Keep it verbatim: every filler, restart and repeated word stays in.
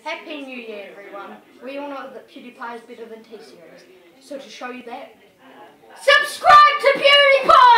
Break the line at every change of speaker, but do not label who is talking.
Happy New Year, everyone. We all know that PewDiePie is better than T-Series. So to show you that, subscribe to PewDiePie!